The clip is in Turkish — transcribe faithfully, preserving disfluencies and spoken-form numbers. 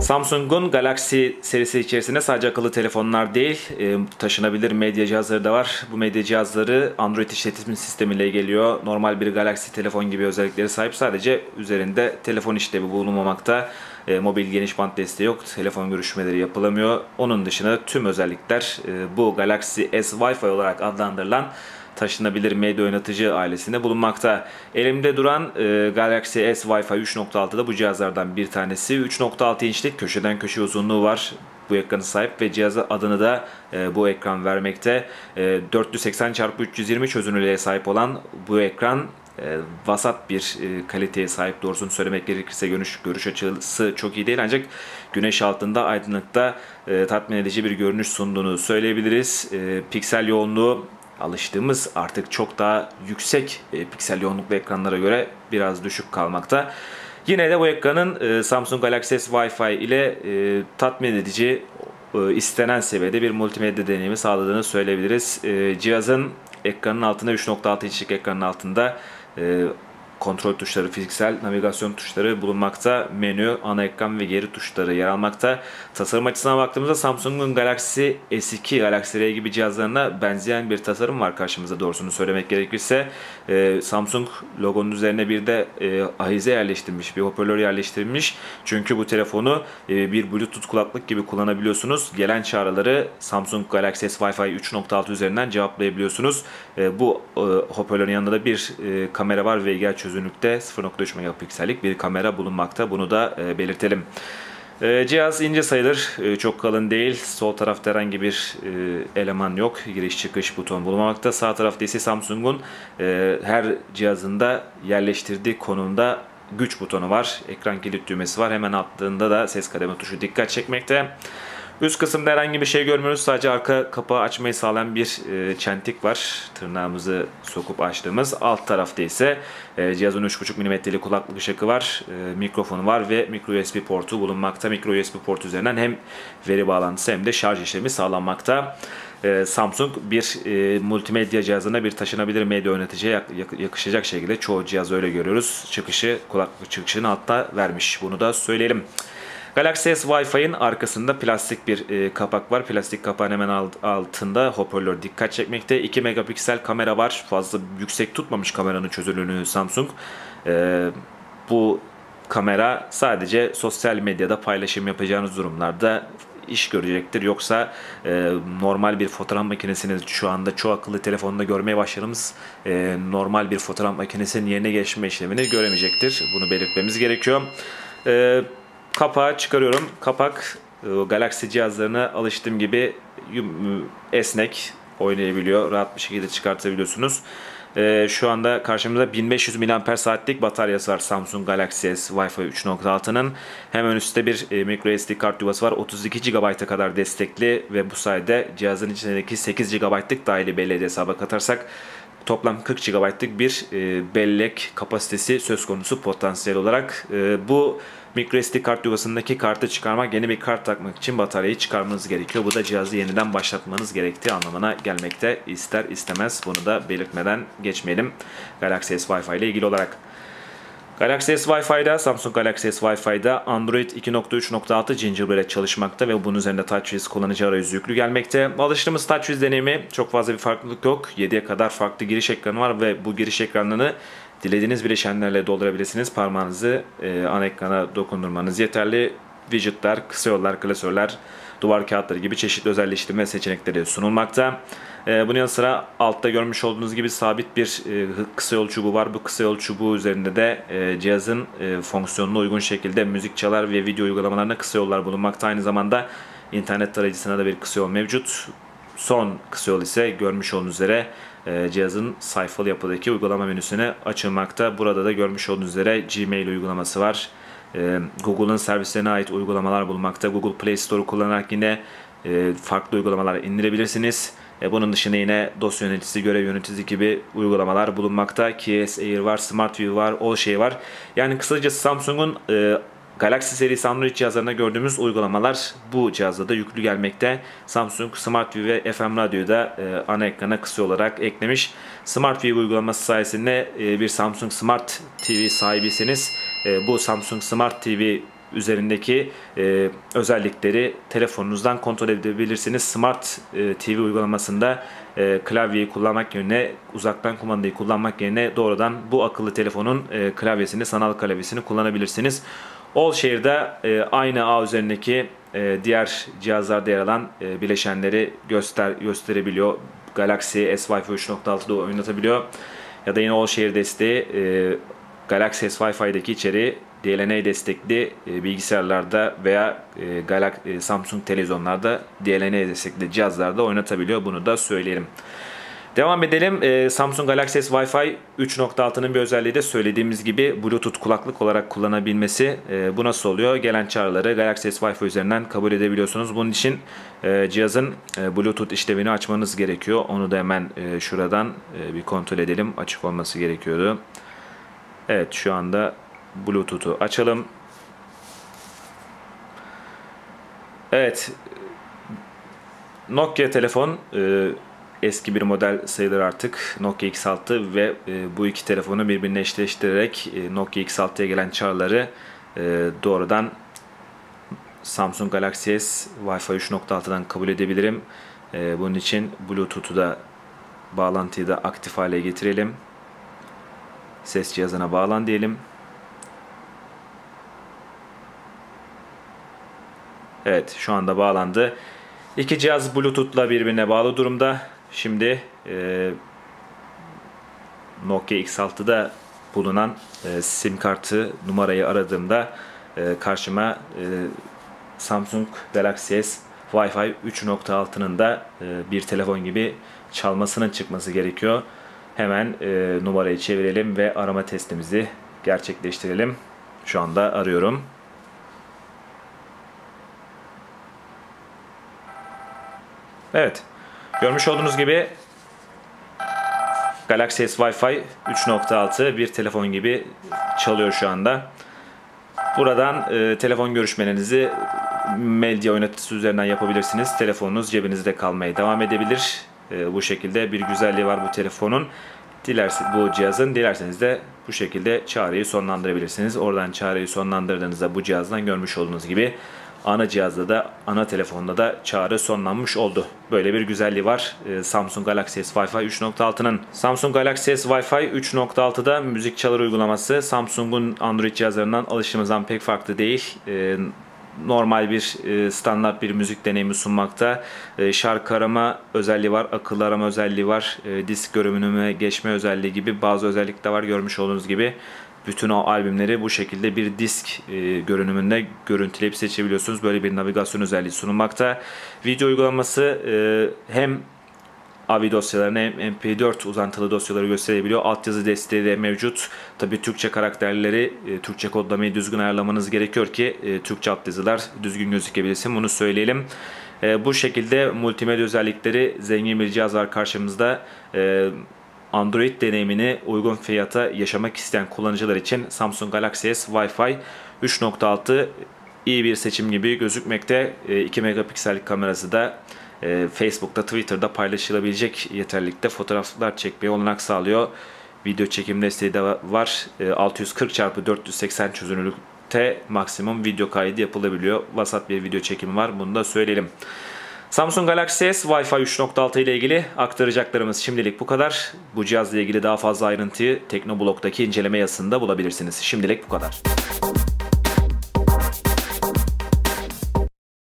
Samsung'un Galaxy serisi içerisinde sadece akıllı telefonlar değil, e, taşınabilir medya cihazları da var. Bu medya cihazları Android işletim sistemiyle geliyor. Normal bir Galaxy telefon gibi özellikleri sahip, sadece üzerinde telefon işlevi bulunmamakta. E, mobil geniş bant desteği yok, telefon görüşmeleri yapılamıyor. Onun dışında tüm özellikler e, bu Galaxy S Wi-Fi olarak adlandırılan taşınabilir medya oynatıcı ailesinde bulunmakta. Elimde duran e, Galaxy S Wi-Fi üç nokta altı da bu cihazlardan bir tanesi. üç nokta altı inçlik köşeden köşe uzunluğu var bu ekranı sahip ve cihazın adını da e, bu ekran vermekte. E, dört yüz seksen çarpı üç yüz yirmi çözünürlüğe sahip olan bu ekran e, vasat bir e, kaliteye sahip. Doğrusunu söylemek gerekirse görüş, görüş açısı çok iyi değil, ancak güneş altında aydınlıkta e, tatmin edici bir görünüş sunduğunu söyleyebiliriz. E, piksel yoğunluğu alıştığımız artık çok daha yüksek e, piksel yoğunluklu ekranlara göre biraz düşük kalmakta. Yine de bu ekranın e, Samsung Galaxy S Wi-Fi ile e, tatmin edici, e, istenen seviyede bir multimedya deneyimi sağladığını söyleyebiliriz. E, cihazın ekranın altında üç nokta altı inçlik ekranın altında e, kontrol tuşları, fiziksel navigasyon tuşları bulunmakta. Menü, ana ekran ve geri tuşları yer almakta. Tasarım açısından baktığımızda Samsung'un Galaxy S iki, Galaxy R gibi cihazlarına benzeyen bir tasarım var karşımızda, doğrusunu söylemek gerekirse. Ee, Samsung logonun üzerine bir de e, ahize yerleştirmiş, bir hoparlör yerleştirmiş. Çünkü bu telefonu e, bir Bluetooth kulaklık gibi kullanabiliyorsunuz. Gelen çağrıları Samsung Galaxy S Wi-Fi üç nokta altı üzerinden cevaplayabiliyorsunuz. E, bu e, hoparlörün yanında da bir e, kamera var ve gel çözünürlükte sıfır nokta üç megapiksellik bir kamera bulunmakta. Bunu da e, belirtelim. E, cihaz ince sayılır, e, çok kalın değil. Sol tarafta herhangi bir e, eleman yok. Giriş çıkış buton bulunmakta. Sağ tarafta ise Samsung'un e, her cihazında yerleştirdiği konumda güç butonu var. Ekran kilit düğmesi var. Hemen altında da ses kademe tuşu dikkat çekmekte. Üst kısımda herhangi bir şey görmüyoruz. Sadece arka kapağı açmayı sağlayan bir e, çentik var. Tırnağımızı sokup açtığımız. Alt tarafta ise e, cihazın üç buçuk milimetrelik kulaklık ışığı var. E, mikrofonu var ve micro U S B portu bulunmakta. Micro U S B port üzerinden hem veri bağlantısı hem de şarj işlemi sağlanmakta. E, Samsung bir e, multimedya cihazına bir taşınabilir medya oynatıcıya yak, yak, yakışacak şekilde çoğu cihaz öyle görüyoruz. Çıkışı, kulaklık çıkışını altta vermiş. Bunu da söyleyelim. Galaxy S Wi-Fi'nin arkasında plastik bir e, kapak var. Plastik kapağın hemen alt, altında hoparlör dikkat çekmekte. iki megapiksel kamera var. Fazla yüksek tutmamış kameranın çözünürlüğünü Samsung. E, bu kamera sadece sosyal medyada paylaşım yapacağınız durumlarda iş görecektir. Yoksa e, normal bir fotoğraf makinesini şu anda çoğu akıllı telefonda görmeye başladığımız e, normal bir fotoğraf makinesinin yerine geçme işlemini göremeyecektir. Bunu belirtmemiz gerekiyor. E, Kapağı çıkarıyorum. Kapak Galaxy cihazlarına alıştığım gibi esnek, oynayabiliyor. Rahat bir şekilde çıkartabiliyorsunuz. Ee, şu anda karşımızda bin beş yüz miliamper saatlik bataryası var Samsung Galaxy S Wi-Fi üç nokta altının. Hemen üstte bir e, micro S D kart yuvası var. otuz iki gigabayta kadar destekli ve bu sayede cihazın içindeki sekiz gigabaytlık dahili belleği de hesaba katarsak toplam kırk gigabaytlık bir e, bellek kapasitesi söz konusu potansiyel olarak. E, bu micro S D kart yuvasındaki kartı çıkarmak, yeni bir kart takmak için bataryayı çıkarmanız gerekiyor. Bu da cihazı yeniden başlatmanız gerektiği anlamına gelmekte. İster istemez bunu da belirtmeden geçmeyelim Galaxy S Wi-Fi ile ilgili olarak. Galaxy S Wi-Fi'da, Samsung Galaxy S Wi-Fi'da Android iki nokta üç nokta altı Gingerbread çalışmakta ve bunun üzerinde TouchWiz kullanıcı arayüzü yüklü gelmekte. Alıştığımız TouchWiz deneyimi çok fazla bir farklılık yok. yediye kadar farklı giriş ekranı var ve bu giriş ekranını dilediğiniz bileşenlerle doldurabilirsiniz. Parmağınızı e, ana ekrana dokundurmanız yeterli. Widgetler, kısa yollar, klasörler, duvar kağıtları gibi çeşitli özelleştirme seçenekleri sunulmakta. E, bunun yanı sıra altta görmüş olduğunuz gibi sabit bir e, kısa yol çubuğu var. Bu kısa yol çubuğu üzerinde de e, cihazın e, fonksiyonuna uygun şekilde müzik çalar ve video uygulamalarına kısa yollar bulunmakta. Aynı zamanda internet tarayıcısına da bir kısa yol mevcut. Son kısa yol ise görmüş olduğunuz üzere e, cihazın sayfalı yapıdaki uygulama menüsüne açılmakta. Burada da görmüş olduğunuz üzere Gmail uygulaması var. E, Google'ın servislerine ait uygulamalar bulunmakta. Google Play Store'u kullanarak yine e, farklı uygulamalar indirebilirsiniz. E, bunun dışında yine dosya yöneticisi, görev yöneticisi gibi uygulamalar bulunmakta. Keys Air var, Smart View var, o şey var. Yani kısacası Samsung'un e, Galaxy serisi Android cihazlarında gördüğümüz uygulamalar bu cihazda da yüklü gelmekte. Samsung Smart View ve F M Radio'yu da e, ana ekrana kısa olarak eklemiş. Smart View uygulaması sayesinde e, bir Samsung Smart T V sahibiyseniz e, bu Samsung Smart T V üzerindeki e, özellikleri telefonunuzdan kontrol edebilirsiniz. Smart e, T V uygulamasında e, klavyeyi kullanmak yerine, uzaktan kumandayı kullanmak yerine doğrudan bu akıllı telefonun e, klavyesini, sanal klavyesini kullanabilirsiniz. AllShare'da e, aynı ağ üzerindeki e, diğer cihazlarda yer alan e, bileşenleri göster gösterebiliyor. Galaxy S Wi-Fi üç nokta altıda oynatabiliyor. Ya da yine AllShare desteği e, Galaxy S Wi-Fi'deki içeriği D L N A destekli e, bilgisayarlarda veya e, Galaxy, e, Samsung televizyonlarda D L N A destekli cihazlarda oynatabiliyor. Bunu da söyleyelim. Devam edelim. E, Samsung Galaxy S Wi-Fi üç nokta altının bir özelliği de söylediğimiz gibi Bluetooth kulaklık olarak kullanabilmesi. E, bu nasıl oluyor? Gelen çağrıları Galaxy S Wi-Fi üzerinden kabul edebiliyorsunuz. Bunun için e, cihazın e, Bluetooth işlevini açmanız gerekiyor. Onu da hemen e, şuradan e, bir kontrol edelim. Açık olması gerekiyordu. Evet, şu anda Bluetooth'u açalım. Evet. Nokia telefon e, eski bir model sayılır artık. Nokia X altı ve e, bu iki telefonu birbirine eşleştirerek e, Nokia X altıya gelen çağrıları e, doğrudan Samsung Galaxy S Wi-Fi üç nokta altıdan kabul edebilirim. E, bunun için Bluetooth'u da, bağlantıyı da aktif hale getirelim. Ses cihazına bağlan diyelim. Evet, şu anda bağlandı. İki cihaz Bluetooth'la birbirine bağlı durumda. Şimdi e, Nokia X altıda bulunan e, sim kartı numarayı aradığımda e, karşıma e, Samsung Galaxy S Wi-Fi üç nokta altının da e, bir telefon gibi çalmasının çıkması gerekiyor. Hemen e, numarayı çevirelim ve arama testimizi gerçekleştirelim. Şu anda arıyorum. Evet. Görmüş olduğunuz gibi Galaxy S Wi-Fi üç nokta altı bir telefon gibi çalıyor şu anda. Buradan e, telefon görüşmelerinizi medya oynatıcısı üzerinden yapabilirsiniz. Telefonunuz cebinizde kalmaya devam edebilir. E, bu şekilde bir güzelliği var bu telefonun. Dilerse, bu cihazın dilerseniz de bu şekilde çağrıyı sonlandırabilirsiniz. Oradan çağrıyı sonlandırdığınızda bu cihazdan görmüş olduğunuz gibi ana cihazda da, ana telefonda da çağrı sonlanmış oldu. Böyle bir güzelliği var ee, Samsung Galaxy S Wi-Fi üç nokta altının. Samsung Galaxy S Wi-Fi üç nokta altıda müzik çalar uygulaması Samsung'un Android cihazlarından alıştığımızdan pek farklı değil. Ee, normal bir e, standart bir müzik deneyimi sunmakta. E, şarkı arama özelliği var, akıllı arama özelliği var, e, disk görünümüne geçme özelliği gibi bazı özellikler var. Görmüş olduğunuz gibi bütün o albümleri bu şekilde bir disk e, görünümünde görüntüleyip seçebiliyorsunuz. Böyle bir navigasyon özelliği sunulmakta. Video uygulaması e, hem A V I dosyalarını hem M P dört uzantılı dosyaları gösterebiliyor. Altyazı desteği de mevcut. Tabi Türkçe karakterleri, e, Türkçe kodlamayı düzgün ayarlamanız gerekiyor ki e, Türkçe altyazılar düzgün gözükebilsin. Bunu söyleyelim. E, bu şekilde multimedya özellikleri zengin bir cihaz var karşımızda. E, Android deneyimini uygun fiyata yaşamak isteyen kullanıcılar için Samsung Galaxy S Wi-Fi üç nokta altı iyi bir seçim gibi gözükmekte. E, iki megapiksellik kamerası da e, Facebook'ta, Twitter'da paylaşılabilecek yeterlilikte fotoğraflar çekmeye olanak sağlıyor. Video çekim desteği de var. E, altı yüz kırk çarpı dört yüz seksen çözünürlükte maksimum video kaydı yapılabiliyor. Vasat bir video çekimi var. Bunu da söyleyelim. Samsung Galaxy S Wi-Fi üç nokta altı ile ilgili aktaracaklarımız şimdilik bu kadar. Bu cihazla ilgili daha fazla ayrıntıyı Teknoblog'daki inceleme yazısında bulabilirsiniz. Şimdilik bu kadar.